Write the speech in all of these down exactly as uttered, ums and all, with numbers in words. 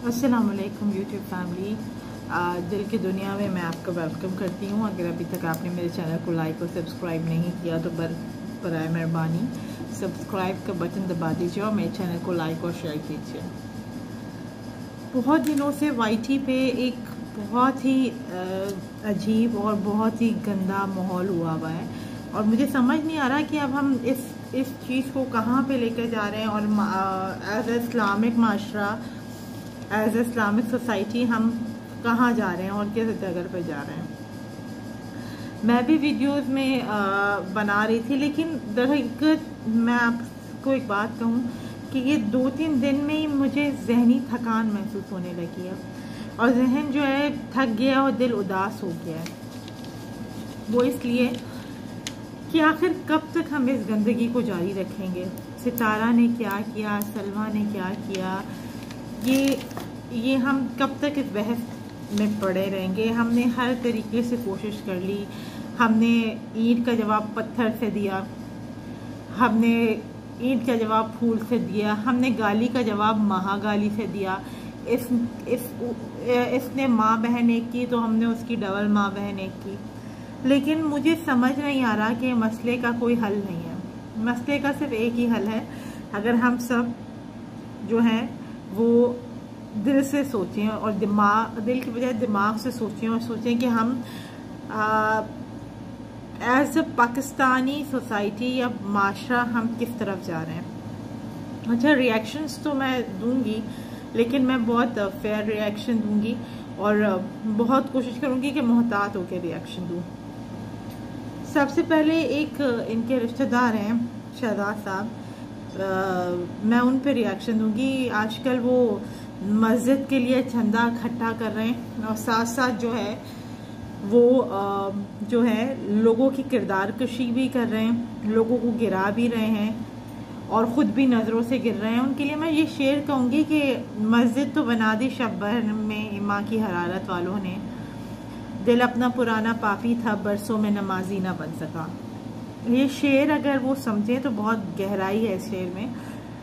अस्सलाम वालेकुम YouTube family. दिल की दुनिया में मैं आपका वेलकम करती हूँ। अगर अभी तक आपने मेरे चैनल को लाइक और सब्सक्राइब नहीं किया तो बर बराए मेहरबानी सब्सक्राइब का बटन दबा दीजिए और मेरे चैनल को लाइक और शेयर कीजिए। बहुत दिनों से वाईटी पे एक बहुत ही अजीब और बहुत ही गंदा माहौल हुआ हुआ है और मुझे समझ नहीं आ रहा कि अब हम इस इस चीज़ को कहाँ पे लेकर जा रहे हैं और एज ए इस्लामिक माशरा, एज ए इस्लामिक सोसाइटी हम कहाँ जा रहे हैं और किस जगह पर जा रहे हैं। मैं भी वीडियोस में आ, बना रही थी, लेकिन दरहकीकत मैं आपको एक बात कहूँ कि ये दो तीन दिन में ही मुझे जहनी थकान महसूस होने लगी है और जहन जो है थक गया और दिल उदास हो गया है। वो इसलिए कि आखिर कब तक हम इस गंदगी को जारी रखेंगे। सितारा ने क्या किया, सलमा ने क्या किया, ये ये हम कब तक इस बहस में पड़े रहेंगे। हमने हर तरीके से कोशिश कर ली। हमने ईंट का जवाब पत्थर से दिया, हमने ईंट का जवाब फूल से दिया, हमने गाली का जवाब महागाली से दिया। इस इस इसने माँ बहन एक की तो हमने उसकी डबल माँ बहन एक की। लेकिन मुझे समझ नहीं आ रहा कि मसले का कोई हल नहीं है। मसले का सिर्फ एक ही हल है, अगर हम सब जो है वो दिल से सोचें और दिमाग दिल के बजाय दिमाग से सोचें और सोचें कि हम एज अ पाकिस्तानी सोसाइटी या माशरा हम किस तरफ जा रहे हैं। अच्छा, रिएक्शंस तो मैं दूंगी, लेकिन मैं बहुत फेयर रिएक्शन दूंगी और बहुत कोशिश करूंगी कि मोहतात होकर रिएक्शन दूं। सबसे पहले एक इनके रिश्तेदार हैं शहजाद साहब, मैं उन पे रिएक्शन दूंगी। आजकल वो मस्जिद के लिए चंदा इकट्ठा कर रहे हैं और साथ साथ जो है वो आ, जो है लोगों की किरदार कशी भी कर रहे हैं, लोगों को गिरा भी रहे हैं और ख़ुद भी नज़रों से गिर रहे हैं। उनके लिए मैं ये शेर कहूँगी कि मस्जिद तो बना दी शब भर में इमा की हरारत वालों ने, दिल अपना पुराना पापी था बरसों में नमाजी ना बन सका। ये शेर अगर वो समझें तो बहुत गहराई है इस शेर में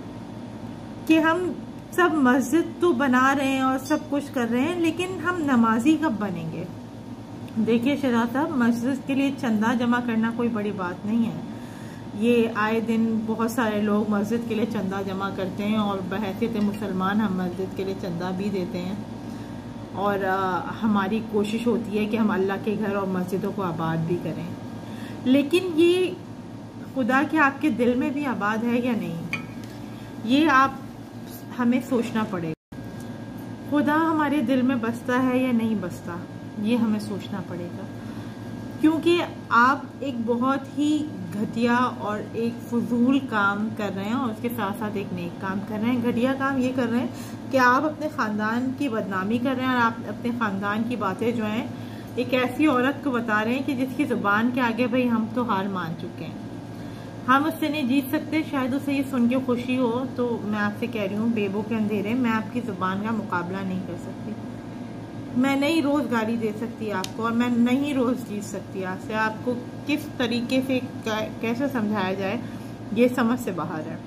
कि हम सब मस्जिद तो बना रहे हैं और सब कुछ कर रहे हैं, लेकिन हम नमाजी कब बनेंगे। देखिए शहजाद साहब, मस्जिद के लिए चंदा जमा करना कोई बड़ी बात नहीं है। ये आए दिन बहुत सारे लोग मस्जिद के लिए चंदा जमा करते हैं और बहैसियत मुसलमान हम मस्जिद के लिए चंदा भी देते हैं और आ, हमारी कोशिश होती है कि हम अल्लाह के घर और मस्जिदों को आबाद भी करें। लेकिन ये खुदा के आपके दिल में भी आबाद है या नहीं, ये आप हमें सोचना पड़ेगा। खुदा हमारे दिल में बसता है या नहीं बसता, ये हमें सोचना पड़ेगा, क्योंकि आप एक बहुत ही घटिया और एक फजूल काम कर रहे हैं और उसके साथ साथ एक नेक काम कर रहे हैं। घटिया काम ये कर रहे हैं कि आप अपने ख़ानदान की बदनामी कर रहे हैं और आप अपने ख़ानदान की बातें जो हैं एक ऐसी औरत को बता रहे हैं कि जिसकी ज़ुबान के आगे भाई हम तो हार मान चुके हैं, हम उससे नहीं जीत सकते। शायद उसे ये सुन के खुशी हो, तो मैं आपसे कह रही हूँ बेबो के अंधेरे, मैं आपकी ज़ुबान का मुकाबला नहीं कर सकती। मैं नहीं रोज़ गाली दे सकती आपको और मैं नहीं रोज़ जीत सकती आपसे। आपको किस तरीके से कैसे समझाया जाए, ये समझ से बाहर है।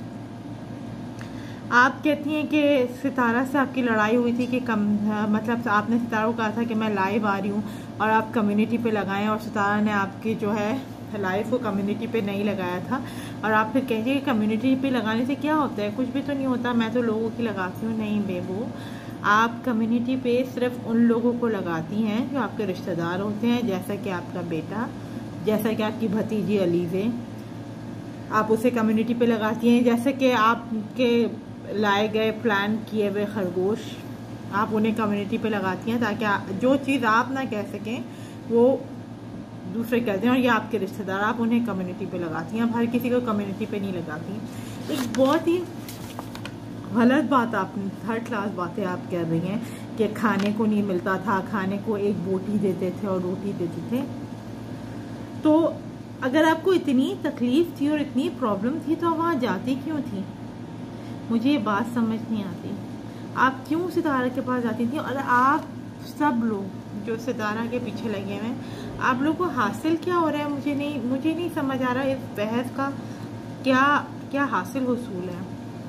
आप कहती हैं कि सितारा से आपकी लड़ाई हुई थी कि कम मतलब आपने सितारा को कहा था कि मैं लाइव आ रही हूँ और आप कम्युनिटी पे लगाएं, और सितारा ने आपकी जो है लाइव को कम्युनिटी पे नहीं लगाया था और आप फिर कहती हैं कि कम्युनिटी पे लगाने से क्या होता है, कुछ भी तो नहीं होता, मैं तो लोगों की लगाती हूँ। नहीं बेबू, आप कम्युनिटी पे सिर्फ उन लोगों को लगाती हैं जो आपके रिश्तेदार होते हैं, जैसा कि आपका बेटा, जैसा कि आपकी भतीजी अलीज़े, आप उसे कम्युनिटी पे लगाती हैं। जैसे कि आपके लाए गए प्लान किए हुए खरगोश, आप उन्हें कम्युनिटी पे लगाती हैं ताकि जो चीज़ आप ना कह सकें वो दूसरे कहते हैं, और ये आपके रिश्तेदार, आप उन्हें कम्युनिटी पे लगाती हैं। आप हर किसी को कम्युनिटी पे नहीं लगाती। एक बहुत ही गलत बात, आप थर्ड क्लास बातें आप कह रही हैं कि खाने को नहीं मिलता था, खाने को एक बोटी देते थे और रोटी देते थे। तो अगर आपको इतनी तकलीफ थी और इतनी प्रॉब्लम थी तो वहाँ जाती क्यों थी, मुझे ये बात समझ नहीं आती। आप क्यों सितारा के पास जाती थी? और आप सब लोग जो सितारा के पीछे लगे हुए हैं, आप लोग को हासिल क्या हो रहा है, मुझे नहीं मुझे नहीं समझ आ रहा। इस बहस का क्या क्या हासिल वसूल है।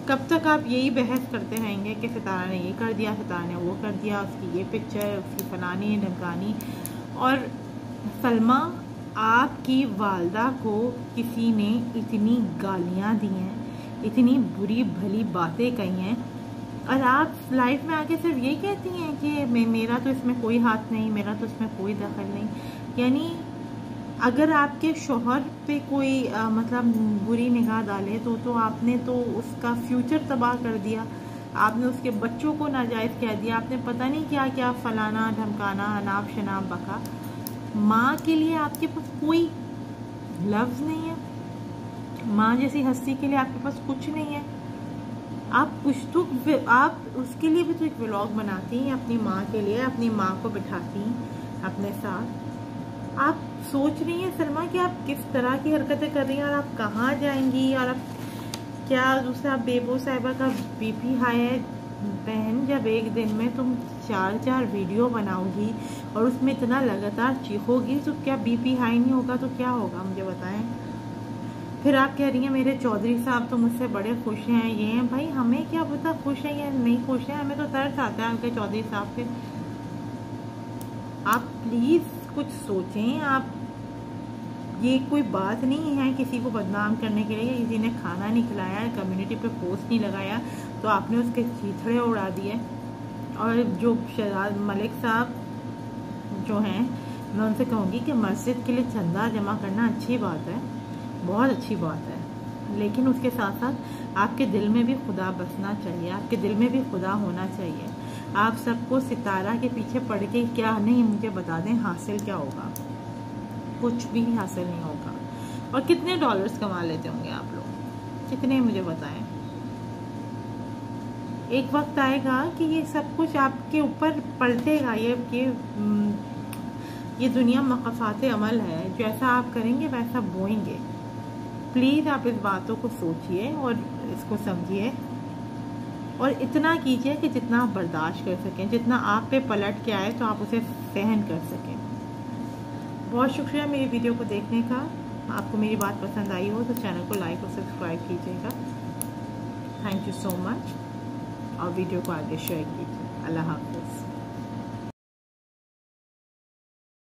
कब तक आप यही बहस करते रहेंगे कि सितारा ने ये कर दिया, सितारा ने वो कर दिया, उसकी ये पिक्चर, उसकी फलानी ढमकानी। और सलमा, आपकी वालदा को किसी ने इतनी गालियाँ दी हैं, इतनी बुरी भली बातें कही हैं, और आप लाइफ में आके सिर्फ ये कहती हैं कि मैं मेरा तो इसमें कोई हाथ नहीं, मेरा तो इसमें कोई दखल नहीं। यानी अगर आपके शोहर पे कोई आ, मतलब बुरी निगाह डाले तो तो आपने तो उसका फ्यूचर तबाह कर दिया, आपने उसके बच्चों को नाजायज़ कह दिया, आपने पता नहीं क्या क्या फलाना ढमकाना अनाप शनाप बका। माँ के लिए आपके पास कोई लफ्ज़ नहीं है, माँ जैसी हस्ती के लिए आपके पास कुछ नहीं है। आप कुछ तो आप उसके लिए भी तो एक व्लॉग बनाती हैं, अपनी माँ के लिए, अपनी माँ को बिठाती हैं अपने साथ। आप सोच रही हैं सलमा कि आप किस तरह की हरकतें कर रही हैं और आप कहाँ जाएंगी, और आप क्या दूसरा बेबो साहिबा का बीपी हाई है। बहन, जब एक दिन में तुम चार चार वीडियो बनाओगी और उसमें इतना लगातार चीखोगी तो क्या बीपी हाई नहीं होगा तो क्या होगा, मुझे बताएं। फिर आप कह रही हैं मेरे चौधरी साहब तो मुझसे बड़े खुश हैं, ये हैं। भाई हमें क्या पता खुश हैं या नहीं खुश हैं, हमें तो तरस आता है उनके चौधरी साहब पे। आप प्लीज़ कुछ सोचें। आप, ये कोई बात नहीं है किसी को बदनाम करने के लिए, किसी ने खाना नहीं खिलाया, कम्युनिटी पे पोस्ट नहीं लगाया तो आपने उसके चीथड़े उड़ा दिए। और जो शहजाद मलिक साहब जो हैं, मैं उनसे कहूँगी कि मस्जिद के लिए चंदा जमा करना अच्छी बात है, बहुत अच्छी बात है, लेकिन उसके साथ साथ आपके दिल में भी खुदा बसना चाहिए, आपके दिल में भी खुदा होना चाहिए। आप सबको सितारा के पीछे पड़ के क्या नहीं, मुझे बता दें हासिल क्या होगा, कुछ भी हासिल नहीं होगा। और कितने डॉलर्स कमा लेते होंगे आप लोग, कितने, मुझे बताएं। एक वक्त आएगा कि ये सब कुछ आपके ऊपर पलटेगा। ये ये ये दुनिया मकफ़ात अमल है, जैसा आप करेंगे वैसा बोएंगे। प्लीज़ आप इस बातों को सोचिए और इसको समझिए, और इतना कीजिए कि जितना आप बर्दाश्त कर सकें, जितना आप पे पलट के आए तो आप उसे सहन कर सकें। बहुत शुक्रिया मेरी वीडियो को देखने का। आपको मेरी बात पसंद आई हो तो चैनल को लाइक और सब्सक्राइब कीजिएगा। थैंक यू सो मच, और वीडियो को आगे शेयर कीजिए। अल्लाह हाफ़िज़।